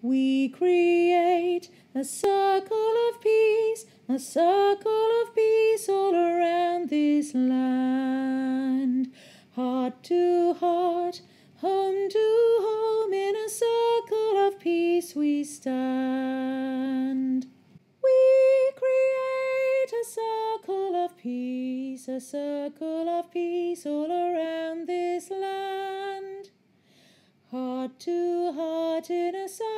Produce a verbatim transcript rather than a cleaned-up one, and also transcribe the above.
We create a circle of peace, a circle of peace all around this land. Heart to heart, home to home, in a circle of peace we stand. We create a circle of peace, a circle of peace all around this land. Heart to heart in a circle